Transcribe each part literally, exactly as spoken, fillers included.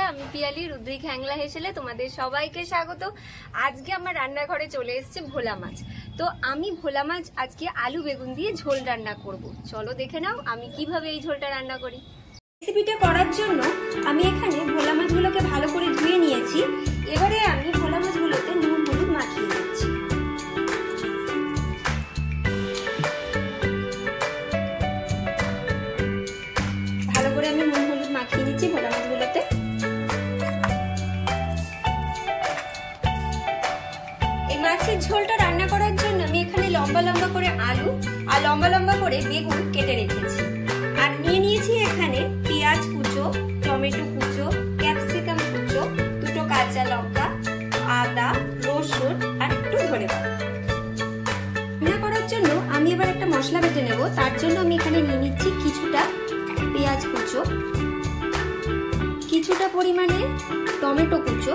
আমি পিয়ালি রুদ্রিক হ্যাংলা হেসেলে তোমাদের সবাইকে স্বাগত। আজকে আমার রান্নাঘরে চলে এসেছে ভোলা মাছ। তো আমি ভোলা মাছ আজকে আলু বেগুন দিয়ে ঝোল রান্না করব। চলো দেখে নাও আমি কিভাবে এই ঝোলটা রান্না করি। রেসিপিটা করার জন্য আমি এখানে ভোলা মাছগুলোকে ভালো করে ধুয়ে নিয়েছি। এবারে আমি ভোলা মাছগুলোতে নুন হলুদ মাখিয়ে দিচ্ছি। ভালো করে আমি নুন হলুদ মাখিয়ে নিচ্ছি ভোলা মাছগুলোতে। এই মাছের ঝোলটা রান্না করার জন্য আমি এখানে লম্বা লম্বা করে আলু আর লম্বা লম্বা করে বেগুন কেটে রেখেছি। আর নিয়ে নিয়েছি এখানে পেঁয়াজ কুচো, টমেটো কুচো, ক্যাপসিকাম কুচো, দুটো কাঁচা লঙ্কা, আদা, রসুন আর একটু ধনে পাতা। রান্না করার জন্য আমি এবার একটা মশলা বেটে নেব। তার জন্য আমি এখানে নিয়ে নিচ্ছি কিছুটা পেঁয়াজ কুচো, কিছুটা পরিমাণে টমেটো কুচো,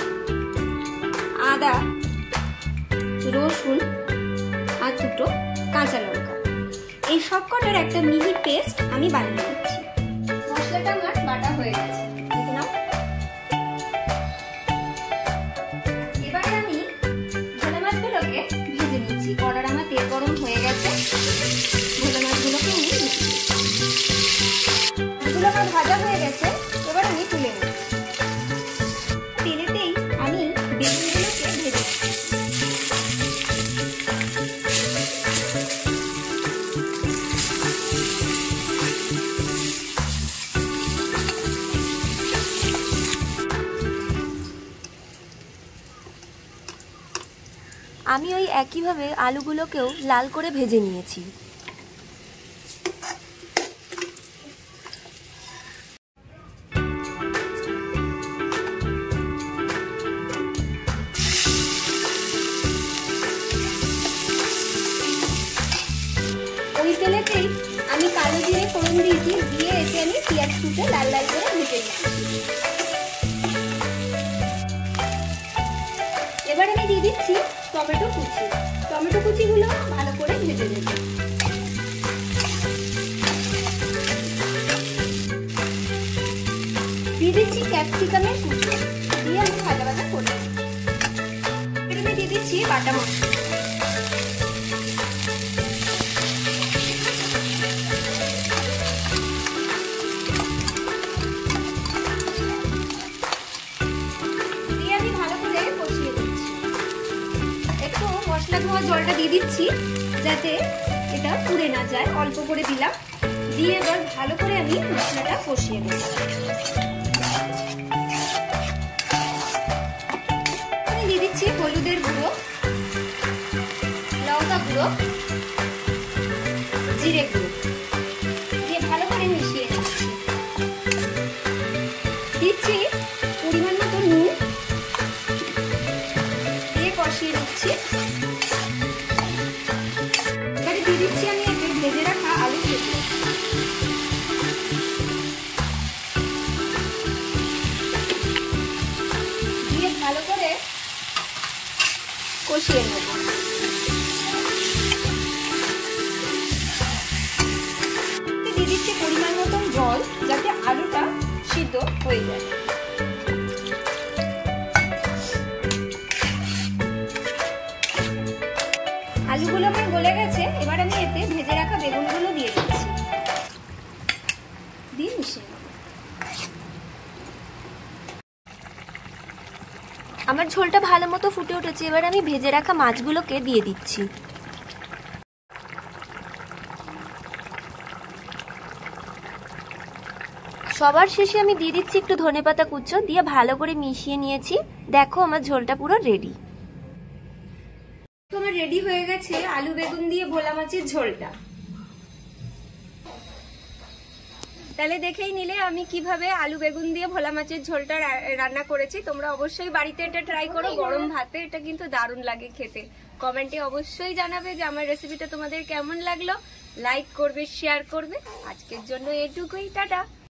আদা, রসুন আর দুটো কাঁচা লঙ্কা। এই সব কটার একটা মিহি পেস্ট আমি বানিয়ে নিচ্ছি। মশলাটা আমার বাটা হয়ে গেছে, দেখে নাও। এবারে আমি ভোলা মাছগুলোকে ভেজে নিচ্ছি। কড়ার আমার তেল গরম হয়ে গেছে। ভোলা মাছগুলোকে আমি এগুলো আমার ভাজা হয়ে গেছে। এবার আমি তুলে নিচ্ছি। তেলেতেই আমি বেগুনগুলোকে ভেজে নিচ্ছি। আমি ওই একইভাবে আলুগুলোকেও লাল করে ভেজে নিয়েছি। ওই তেলেতেই আমি কালো জিরে ফোড়ন দিয়েছি, দিয়ে এতে আমি পেঁয়াজ কুচে লাল লাল করে ভেজে নিচ্ছি। এবার আমি দিয়ে দিচ্ছি টমেটো কুচি। টমেটো কুচিগুলো ভালো করে ভেজে নেব। দিয়ে দিচ্ছি ক্যাপসিকামের কুচি, দিয়ে আমি ভাজা ভাজা করে নেব। এবার আমি দিয়ে দিচ্ছি বাটা মশলা। মশলা ধোয়া জলটা দিয়ে দিচ্ছি যাতে এটা পুড়ে না যায়। অল্প করে দিলাম, দিয়ে এবার ভালো করে আমি মশলাটা কষিয়ে নেব। আমি দিয়ে দিচ্ছি হলুদের গুঁড়ো, লঙ্কা গুঁড়ো, জিরে গুঁড়ো, দিয়ে ভালো করে মিশিয়ে নিচ্ছি। দিচ্ছি পরিমাণ মতো নুন, দিয়ে কষিয়ে নিচ্ছি। দিয়ে দিচ্ছি আমি এতে ভেজে রাখা আলু কেটে, দিয়ে ভালো করে কষিয়ে নেব। দিয়ে দিচ্ছি পরিমাণ মতন জল যাতে আলুটা সিদ্ধ হয়ে যায়। আলুগুলো আমার গলে গেছে। এবার আমি এতে ভেজে রাখা বেগুনগুলো দিয়ে দিচ্ছি, দিয়ে মিশিয়ে নেব। আমার ঝোলটা ভালো মতো ফুটে উঠেছে। এবার আমি ভেজে রাখা মাছগুলোকে দিয়ে দিচ্ছি। সবার শেষে আমি দিয়ে দিচ্ছি একটু ধনেপাতা কুচো, দিয়ে ভালো করে মিশিয়ে নিয়েছি। দেখো আমার ঝোলটা পুরো রেডি। আমার রেডি হয়ে গেছে আলু বেগুন দিয়ে ভোলা মাছের ঝোলটা। তাহলে দেখেই নিলে আমি কিভাবে আলু বেগুন দিয়ে ভোলা মাছের ঝোলটা রান্না করেছি। তোমরা অবশ্যই বাড়িতে এটা ট্রাই করো। গরম ভাতে এটা কিন্তু দারুণ লাগে খেতে। কমেন্টে অবশ্যই জানাবে যে আমার রেসিপিটা তোমাদের কেমন লাগলো। লাইক করবে, শেয়ার করবে। আজকের জন্য এটুকুই, টাটা।